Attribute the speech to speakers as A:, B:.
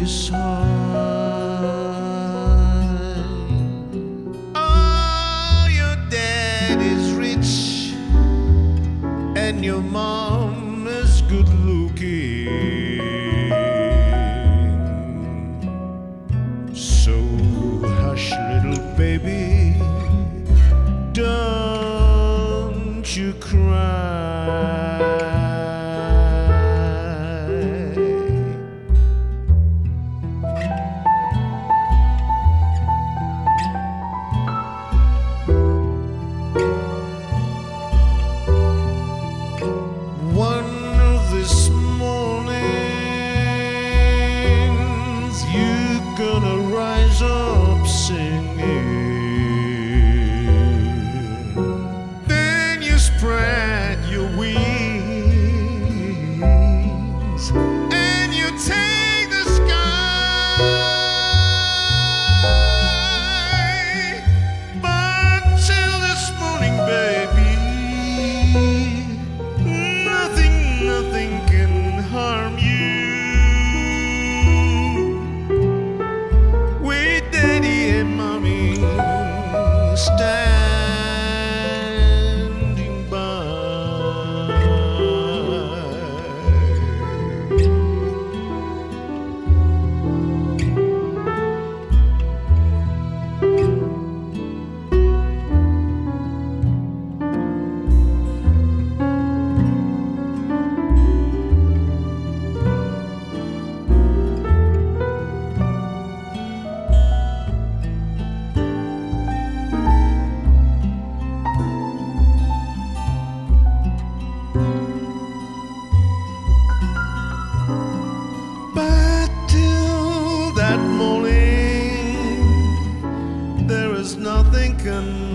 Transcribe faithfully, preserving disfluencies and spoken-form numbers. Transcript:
A: side. Oh, your dad is rich and your mom is good looking. So hush, little baby, don't you cry. One of these mornings you're gonna rise up singing. Then you spread your wings and you take the sky. But till this morning, baby, nothing, nothing can harm you. With daddy and mommy standing by. But till that morning, there is nothing can